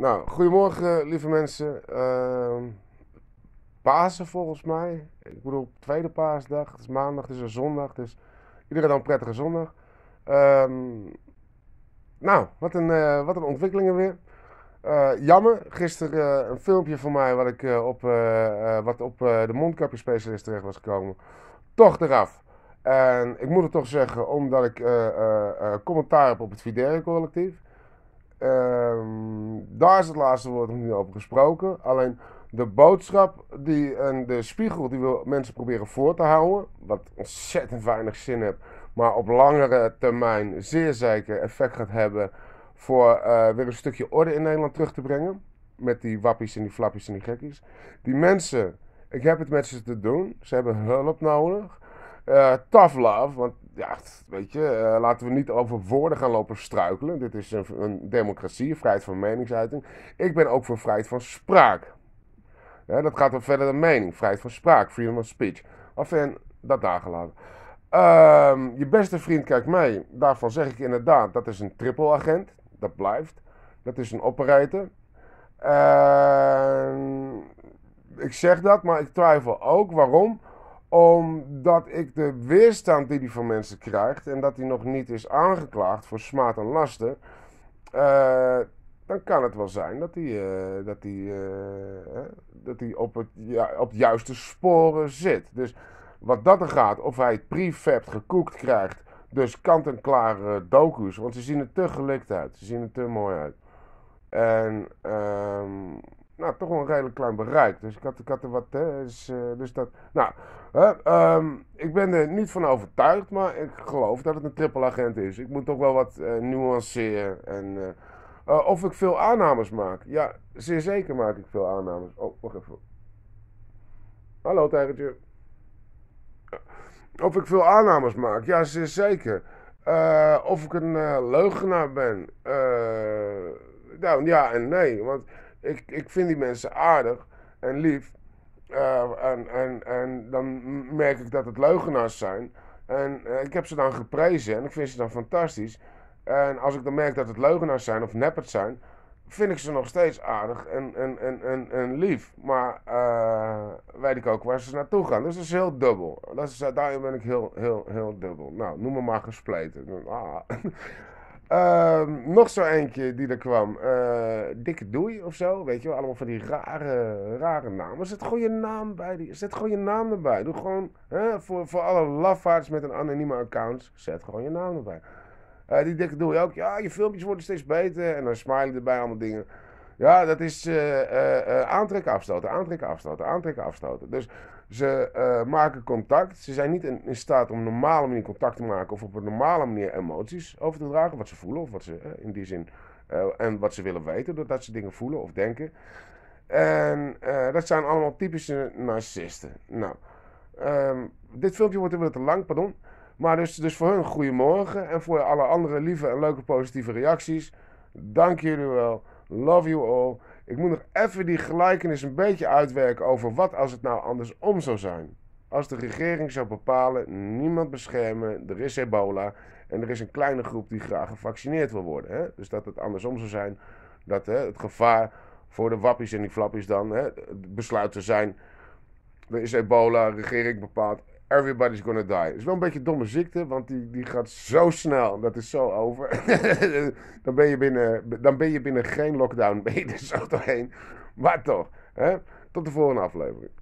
Nou, goedemorgen lieve mensen. Pasen volgens mij. Ik bedoel, tweede paasdag. Het is maandag, het is een zondag. Dus iedereen dan een prettige zondag. Ehm, nou, wat een ontwikkelingen weer. Jammer, gisteren een filmpje van mij wat ik wat op de mondkapjesspecialist terecht was gekomen. Toch eraf. En ik moet het toch zeggen, omdat ik commentaar heb op het Videre collectief. Daar is het laatste woord nog niet over gesproken. Alleen de boodschap en de spiegel die we mensen proberen voor te houden, wat ontzettend weinig zin heeft, maar op langere termijn zeer zeker effect gaat hebben voor weer een stukje orde in Nederland terug te brengen. Met die wappies en die flappies en die gekkies. Die mensen, ik heb het met ze te doen. Ze hebben hulp nodig. Tough love, want ja, weet je, laten we niet over woorden gaan lopen struikelen. Dit is een democratie, vrijheid van meningsuiting. Ik ben ook voor vrijheid van spraak. Ja, dat gaat dan verder dan mening. Vrijheid van spraak, freedom of speech. Enfin, dat daar gelaten. Je beste vriend kijkt mee. Daarvan zeg ik inderdaad, dat is een triple agent. Dat blijft. Dat is een operator. Ik zeg dat, maar ik twijfel ook. Waarom? Omdat ik de weerstand die hij van mensen krijgt en dat hij nog niet is aangeklaagd voor smaad en laster, dan kan het wel zijn dat hij op de juiste sporen zit. Dus wat dat er gaat, of hij het prefabbed gekookt krijgt, dus kant-en-klare docu's, want ze zien er te gelikt uit, ze zien er te mooi uit. En nou, toch wel een redelijk klein bereik. Dus ik had er wat. Dus dat. Nou, ik ben er niet van overtuigd, maar ik geloof dat het een triple agent is. Ik moet toch wel wat nuanceren. En of ik veel aannames maak. Ja, zeer zeker maak ik veel aannames. Oh, wacht even. Hallo, tijgertje. Of ik veel aannames maak? Ja, zeer zeker. Of ik een leugenaar ben? Nou, ja en nee. Want ik vind die mensen aardig en lief. En dan merk ik dat het leugenaars zijn. En ik heb ze dan geprezen en ik vind ze dan fantastisch. En als ik dan merk dat het leugenaars zijn of neppers zijn, vind ik ze nog steeds aardig en lief. Maar weet ik ook waar ze naartoe gaan. Dus dat is heel dubbel. Daarin ben ik heel dubbel. Nou, noem me maar gespleten. Ah. Nog zo eentje die er kwam. Dikke Doei of zo. Weet je wel, allemaal van die rare namen. Zet gewoon je naam bij. Zet gewoon je naam erbij. Doe gewoon, voor alle lafaards met een anonieme account. Zet gewoon je naam erbij. Die Dikke Doei ook. Ja, je filmpjes worden steeds beter. En dan smiley erbij, allemaal dingen. Ja, dat is aantrekken, afstoten, aantrekken, afstoten, aantrekken, afstoten. Dus ze maken contact. Ze zijn niet in staat om op een normale manier contact te maken of op een normale manier emoties over te dragen. Wat ze voelen of wat ze in die zin en wat ze willen weten doordat ze dingen voelen of denken. En dat zijn allemaal typische narcisten. Nou, dit filmpje wordt weer te lang, pardon. Maar dus voor hun goedemorgen en voor alle andere lieve en leuke positieve reacties. Dank jullie wel. Love you all. Ik moet nog even die gelijkenis een beetje uitwerken over wat als het nou andersom zou zijn. Als de regering zou bepalen, niemand beschermen, er is ebola en er is een kleine groep die graag gevaccineerd wil worden. Hè? Dus dat het andersom zou zijn, dat het gevaar voor de wappies en die flappies dan het besluit te zijn, er is ebola, regering bepaalt, everybody's gonna die. Het is wel een beetje een domme ziekte, want die gaat zo snel. Dat is zo over. dan ben je binnen geen lockdown. Ben je er zo doorheen. Maar toch. Tot de volgende aflevering.